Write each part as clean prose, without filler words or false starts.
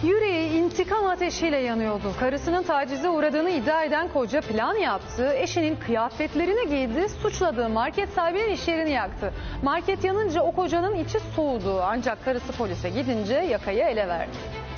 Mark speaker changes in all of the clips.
Speaker 1: Yüreği intikam ateşiyle yanıyordu. Karısının tacize uğradığını iddia eden koca plan yaptı. Eşinin kıyafetlerini giydi. Suçladığı market sahibinin iş yerini yaktı. Market yanınca o kocanın içi soğudu. Ancak karısı polise gidince yakayı ele verdi.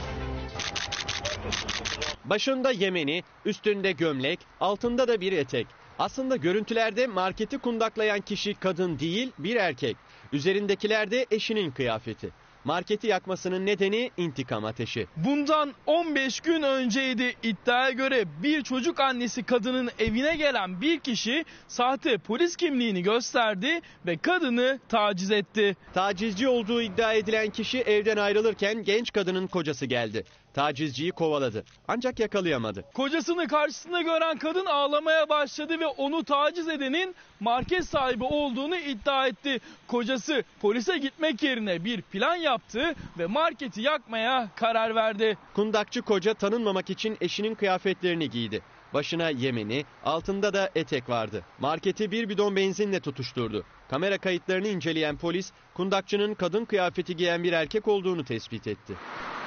Speaker 2: Başında yemeni, üstünde gömlek, altında da bir etek. Aslında görüntülerde marketi kundaklayan kişi kadın değil, bir erkek. Üzerindekiler de eşinin kıyafeti. Marketi yakmasının nedeni intikam ateşi.
Speaker 3: Bundan 15 gün önceydi. İddiaya göre bir çocuk annesi kadının evine gelen bir kişi sahte polis kimliğini gösterdi ve kadını taciz etti.
Speaker 2: Tacizci olduğu iddia edilen kişi evden ayrılırken genç kadının kocası geldi. Tacizciyi kovaladı ancak yakalayamadı.
Speaker 3: Kocasını karşısında gören kadın ağlamaya başladı ve onu taciz edenin market sahibi olduğunu iddia etti. Kocası polise gitmek yerine bir plan yaptı ve marketi yakmaya karar verdi.
Speaker 2: Kundakçı koca tanınmamak için eşinin kıyafetlerini giydi. Başına yemeni, altında da etek vardı. Marketi bir bidon benzinle tutuşturdu. Kamera kayıtlarını inceleyen polis, kundakçının kadın kıyafeti giyen bir erkek olduğunu tespit etti.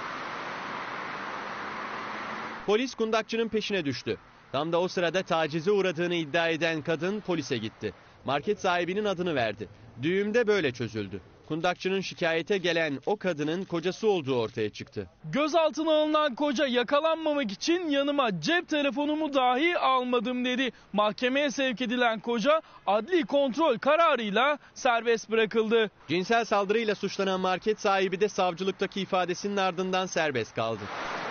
Speaker 2: Polis kundakçının peşine düştü. Tam da o sırada tacize uğradığını iddia eden kadın polise gitti. Market sahibinin adını verdi. Düğüm de böyle çözüldü. Kundakçının şikayete gelen o kadının kocası olduğu ortaya çıktı.
Speaker 3: Gözaltına alınan koca yakalanmamak için yanıma cep telefonumu dahi almadım dedi. Mahkemeye sevk edilen koca adli kontrol kararıyla serbest bırakıldı.
Speaker 2: Cinsel saldırıyla suçlanan market sahibi de savcılıktaki ifadesinin ardından serbest kaldı.